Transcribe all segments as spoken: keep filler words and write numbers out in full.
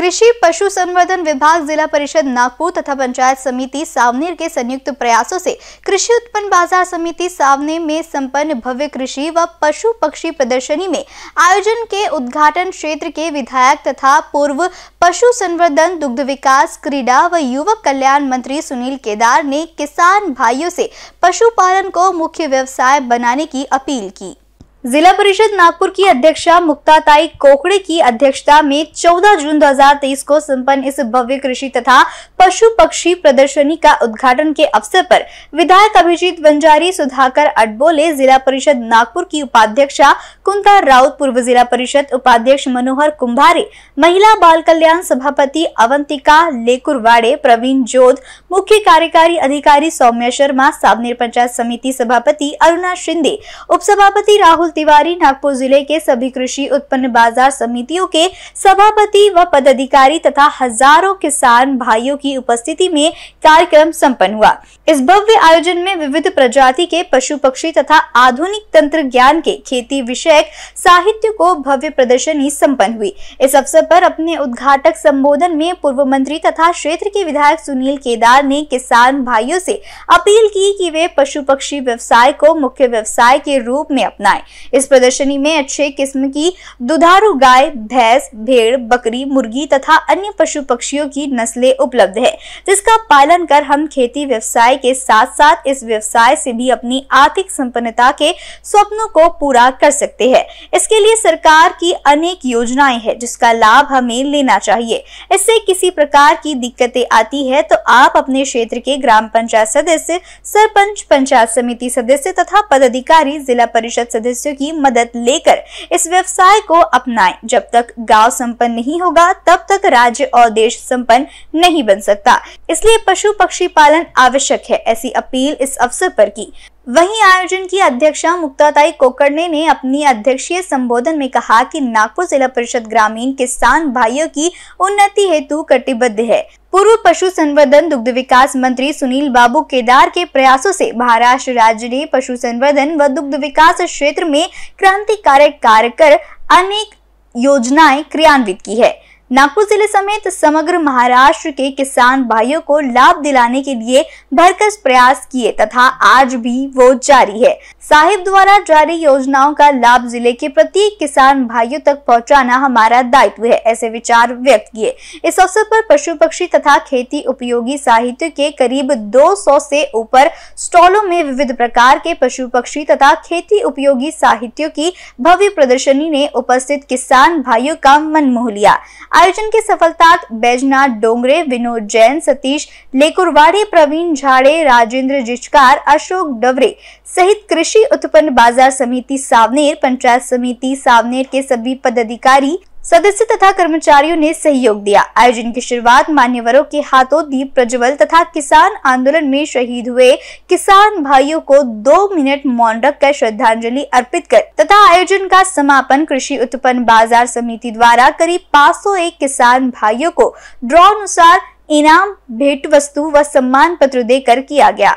कृषि पशु संवर्धन विभाग, जिला परिषद नागपुर तथा पंचायत समिति सावनेर के संयुक्त प्रयासों से कृषि उत्पन्न बाजार समिति सावनेर में संपन्न भव्य कृषि व पशु पक्षी प्रदर्शनी में आयोजन के उद्घाटन क्षेत्र के विधायक तथा पूर्व पशु संवर्धन, दुग्ध विकास, क्रीड़ा व युवक कल्याण मंत्री सुनील केदार ने किसान भाइयों से पशुपालन को मुख्य व्यवसाय बनाने की अपील की। जिला परिषद नागपुर की अध्यक्षा मुक्ताताई कोकड़े की अध्यक्षता में चौदह जून दो हज़ार तेईस को संपन्न इस भव्य कृषि तथा पशु पक्षी प्रदर्शनी का उद्घाटन के अवसर पर विधायक अभिजीत वंजारी, सुधाकर अडबोले, जिला परिषद नागपुर की उपाध्यक्षा कुंता राउत, पूर्व जिला परिषद उपाध्यक्ष मनोहर कुंभारे, महिला बाल कल्याण सभापति अवंतिका लेकुरवाड़े, प्रवीण जोध, मुख्य कार्यकारी अधिकारी सौम्या शर्मा, सावनेर पंचायत समिति सभापति अरुणा शिंदे, उप सभापति राहुल तिवारी, नागपुर जिले के सभी कृषि उत्पन्न बाजार समितियों के सभापति व पदाधिकारी तथा हजारों किसान भाइयों की उपस्थिति में कार्यक्रम संपन्न हुआ। इस भव्य आयोजन में विविध प्रजाति के पशु पक्षी तथा आधुनिक तंत्र ज्ञान के खेती विषयक साहित्य को भव्य प्रदर्शनी संपन्न हुई। इस अवसर पर अपने उद्घाटक संबोधन में पूर्व मंत्री तथा क्षेत्र के विधायक सुनील केदार ने किसान भाइयों से अपील की कि वे पशु पक्षी व्यवसाय को मुख्य व्यवसाय के रूप में अपनाएं। इस प्रदर्शनी में अच्छे किस्म की दुधारू गाय, भैंस, भेड़, बकरी, मुर्गी तथा अन्य पशु पक्षियों की नस्लें उपलब्ध है, जिसका पालन कर हम खेती व्यवसाय के साथ साथ इस व्यवसाय से भी अपनी आर्थिक संपन्नता के स्वप्नों को पूरा कर सकते हैं। इसके लिए सरकार की अनेक योजनाएं हैं, जिसका लाभ हमें लेना चाहिए। इससे किसी प्रकार की दिक्कतें आती है तो आप अपने क्षेत्र के ग्राम पंचायत सदस्य, सरपंच, पंचायत समिति सदस्य तथा पदाधिकारी, जिला परिषद सदस्यों की मदद लेकर इस व्यवसाय को अपनाएं। जब तक गांव संपन्न नहीं होगा तब तक राज्य और देश संपन्न नहीं बन सकता। इसलिए पशु पक्षी पालन आवश्यक है, ऐसी अपील इस अवसर पर की। वहीं आयोजन की अध्यक्षा मुक्ताताई कोकड़े ने अपनी अध्यक्षीय संबोधन में कहा कि नागपुर जिला परिषद ग्रामीण किसान भाइयों की उन्नति हेतु कटिबद्ध है। पूर्व पशु संवर्धन, दुग्ध विकास मंत्री सुनील बाबू केदार के प्रयासों से महाराष्ट्र राज्य ने पशु संवर्धन व दुग्ध विकास क्षेत्र में क्रांतिकारक कार्य कर अनेक योजनाएं क्रियान्वित की है। नागपुर जिले समेत समग्र महाराष्ट्र के किसान भाइयों को लाभ दिलाने के लिए भरकस प्रयास किए तथा आज भी वो जारी है। साहिब द्वारा जारी योजनाओं का लाभ जिले के प्रत्येक किसान भाइयों तक पहुंचाना हमारा दायित्व है, ऐसे विचार व्यक्त किए। इस अवसर पर पशु पक्षी तथा खेती उपयोगी साहित्य के करीब दो सौ से ऊपर स्टॉलों में विविध प्रकार के पशु पक्षी तथा खेती उपयोगी साहित्यों की भव्य प्रदर्शनी ने उपस्थित किसान भाइयों का मन मोह लिया। आयोजन की सफलता बैजनाथ डोंगरे, विनोद जैन, सतीश लेकुरवाड़े, प्रवीण झाड़े, राजेंद्र जिचकार, अशोक डवरे सहित कृषि उत्पन्न बाजार समिति सावनेर, पंचायत समिति सावनेर के सभी पदाधिकारी, सदस्य तथा कर्मचारियों ने सहयोग दिया। आयोजन की शुरुआत मान्यवरों के हाथों दीप प्रज्वल तथा किसान आंदोलन में शहीद हुए किसान भाइयों को दो मिनट मौन रखकर श्रद्धांजलि अर्पित कर तथा आयोजन का समापन कृषि उत्पन्न बाजार समिति द्वारा करीब पाँच सौ एक किसान भाइयों को ड्रॉ अनुसार इनाम, भेंट वस्तु व सम्मान पत्र देकर किया गया।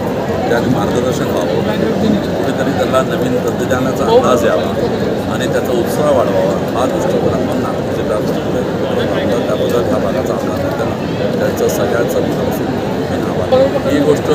मार्गदर्शन व्हावं, कुठेतरी त्याला नवीन तंत्रज्ञानाचा अंदाज यावा आणि त्याचा उत्साह वाढवावा हा दृष्टिकोन आपण नागपूर जिल्ह्यात त्याबद्दल त्या भागाचा अंदाज आहे, त्याचं सगळ्याचं मनापासून आभार। ही गोष्ट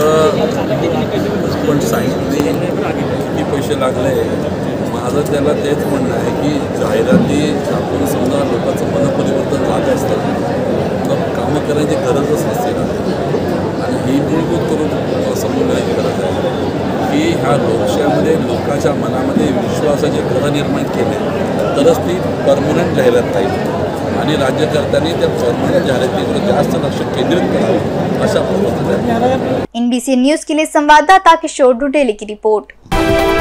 पण सांगितली किती पैसे लागले, माझं त्याला तेच म्हणणं आहे की जाहिराती आपण समजा लोकांचं मन परिवर्तन झालं असतं तर कामं करायची गरजच नसते ना, आणि ही मूलभूत करून समजण्याची गरज आहे की ह्या लोकशाहीमध्ये लोकांच्या मनामध्ये विश्वासाचे घर निर्माण केले तरच ती परमनंट जाहिरात राहील आणि राज्यकर्त्यांनी त्या परमनंट जाहिरातीवर जास्त लक्ष केंद्रित करावं अशा पद्धतीने। एनबीसी न्यूज के लिए संवाददाता किशोर ढुडेले की रिपोर्ट।